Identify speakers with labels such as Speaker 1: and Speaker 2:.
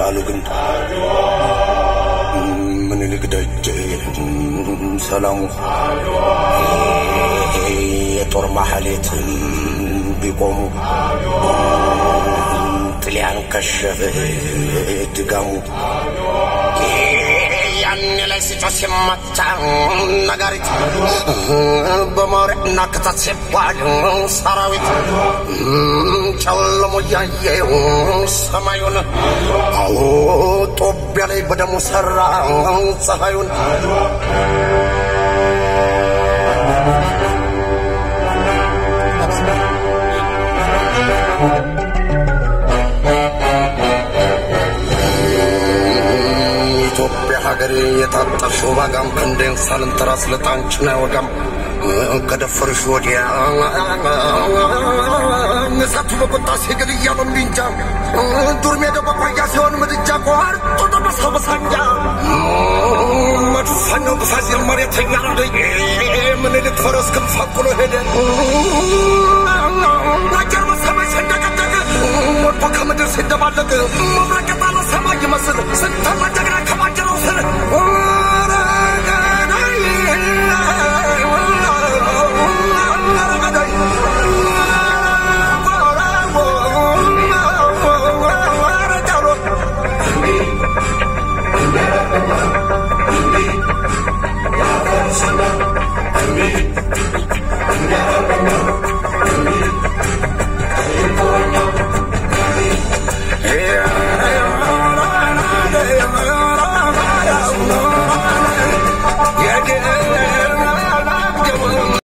Speaker 1: አሉግን ምን ልግደጅ ሰላሙ የጦር ማህሌት ቢቆሙ ጥሊያን ከሸፈ ድጋሙ ያን ላይ ሲጮህ ሲመታ ነጋሪት በመሬና ክተት ሲባል ሰራዊት ጨለሞ ያየው ሰማዩን አዎ ጦቢያ ላይ በደሙ ሰራ ፀሐዩን ሀገሬ የታጠፍሽው ባጋም ክንዴን ሳልንተራስ ለጣንችና ወጋም ከደፈርሽ ወዲያ ነሳቱ በቁጣ ሲግል እያለም ቢንጃ ዱር ሜዳ በቆያ ሲሆን ምድጃ ቆርጦ ተበሳው በሳንጃ መድፋኛው በሳዚር መሬተኛ ረደኝ ምን ልትፈረስ ክንፋቁሎ ሄደ አጀር በሰማይ ሰንደቀደቀ ሞቶ ከምድር ሲደባለቅ መብረቅ የጣለ ሰማይ ይመስል ስንተማ ጀግና ከማጀረው ስር